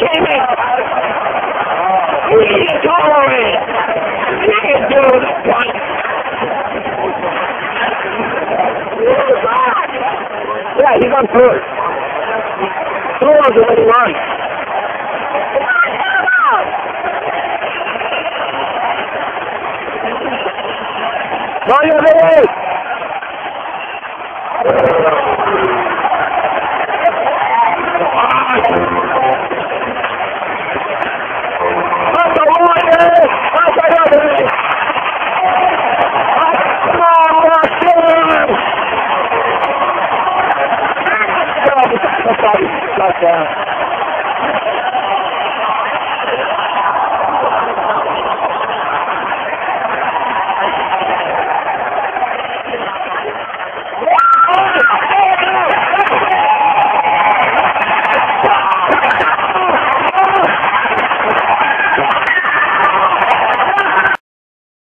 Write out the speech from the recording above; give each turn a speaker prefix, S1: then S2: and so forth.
S1: came in. You need to tolerate. You can do the point. Yeah, he's on third. Throw on the way he runs. Mario,